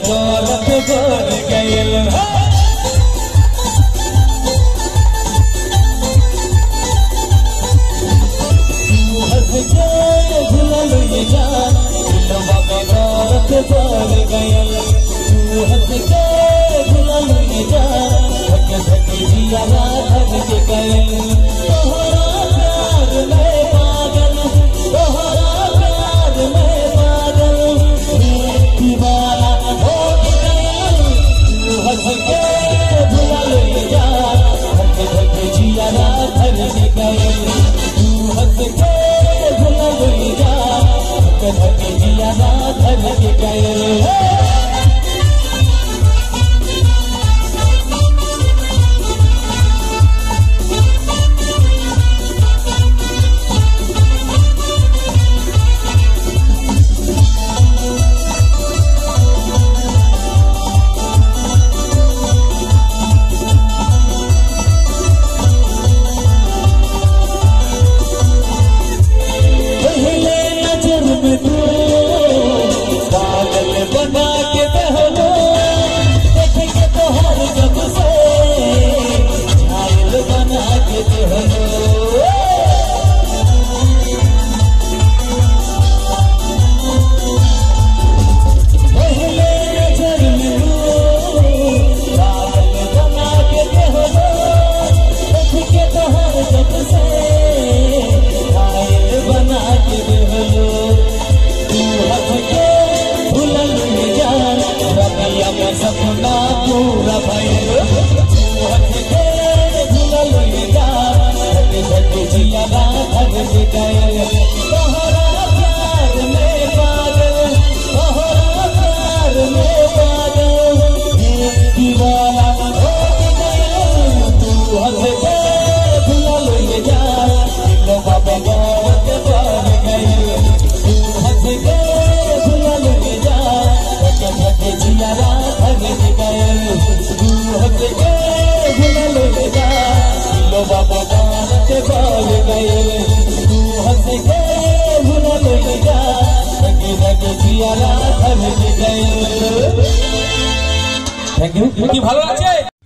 दौलत बढ़ गइल हंस के भुलल ये जान दिलवा में दौलत बढ़ गइल हंस के भुलल ये जान धक धक जिया धक के गइल तोहरा प्यार में पागल तोहरा प्यार में पागल दीवाना हो गइल हंस के भुलल ये जान धक धक जिया धक के गइल हंस के भुलल ये जान धक धक जिया धक के गइल पागल बना के बहलो देख के तोहर जब से घायल बना के बहलो पहले नजर में पागल बना के बहलो देख के तोहर जब से घायल बना के बहलो सपना पूरा भइल हंस के भुलल ये जान धक धक जिया धक के गइल तोहरा प्यार में पागल तोहरा प्यार में पागल दीवाना हो गइल तू हंस के भुलल ये जान दिलवा में दौलत बढ़ गइल तू हंस के भुलल ये जान धक धक जिया हंस के भुलल ये जान दिलवा में दौलत बढ़ गइल तू हंस के भुलल ये जान धक धक जिया धक के गइल। Thank you. ভালো লাগছে।